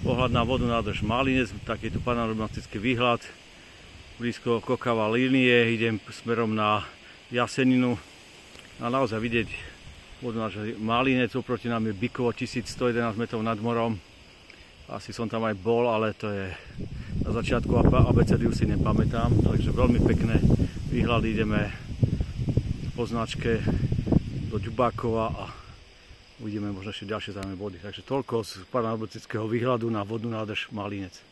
pohľad na vodu nádrž Malinec, takýto panoramatický výhľad. Blízko Kokava línie, idem smerom na Jaseninu a naozaj vidieť vodu nádrž Malinec, oproti nám je Bykovo 1111 metrov nad morom. Asi som tam aj bol, ale to je na začiatku abecedy už si nepamätám, takže veľmi pekné výhľady, ideme po značke do Ďubákova a uvidíme možno ešte ďalšie zaujímavé body. Takže toľko z panoramatického výhľadu na vodnú nádrž Malinec.